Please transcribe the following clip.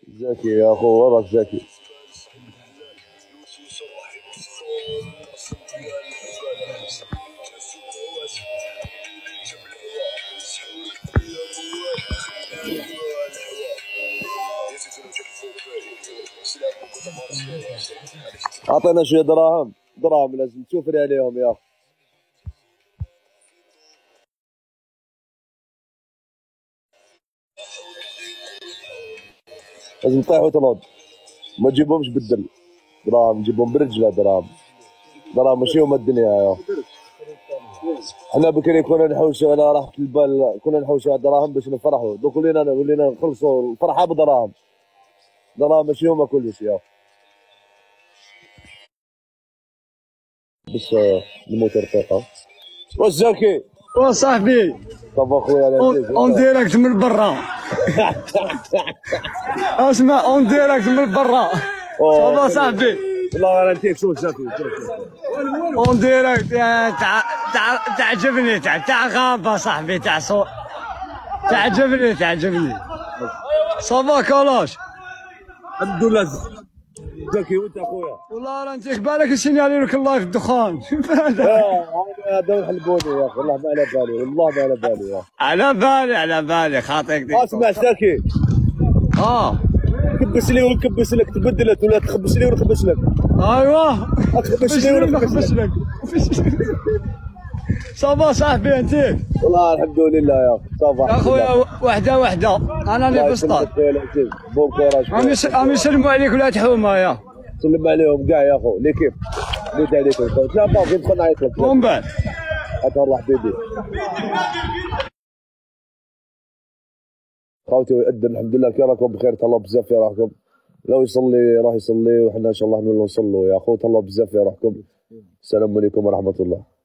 زكي يا اخو وراك زكي. اعطينا شويه دراهم لازم توفري عليهم يا اخي. لازم تطيحوا تنوض، ما تجيبهمش بالدل، دراهم نجيبهم برجله، دراهم ماشي هما الدنيا يا اخي. حنا بكري كنا نحوسوا على راحة البال، كنا نحوسوا على دراهم باش نفرحوا، دوك ولينا نخلصوا الفرحه بدراهم، دراهم ماشي هما كلش يا اخي. بس الموتور طيقه. واش زكي؟ وصاحبي طب اخويا اون ديريكت من برا. اسمع اون ديريكت من برا. صافا صاحبي والله انا نتيك. شوف زكي اون ديريكت تعجبني تاع غابه صاحبي تاع صوت. تعجبني صافا كولاش. الحمد لله زكي. وانت اخويا؟ والله راه انت بالك يسينالي لك اللايف الدخان. هذا حلبوني يا اخي، والله ما على بالي، والله ما على بالي يا اخي. على بالي خاطيك. اسمع زكي، كبس لي ونكبس لك، تبدلت ولا تخبس لي ونخبس لك. ايوه تخبس لي ونخبس لك. صافا صاحبي انت؟ والله الحمد لله يا اخي. صافا يا خويا وحده انا اللي بسطات. بون كوراج. عم يسلموا عليك ولا تحومه يا سلم عليهم كاع يا خو ليكيب. نود عليكم. لا باغي ندخل نعيط لك. ومن بعد الله حبيبي. خوتي ويأذن الحمد لله. كي راكم بخير؟ تهلاو بزاف في راحكم. لو يصلي راح يصلي، وحنا ان شاء الله نولوا نصلوا يا خو. تهلاو بزاف في راحكم. السلام عليكم ورحمه الله.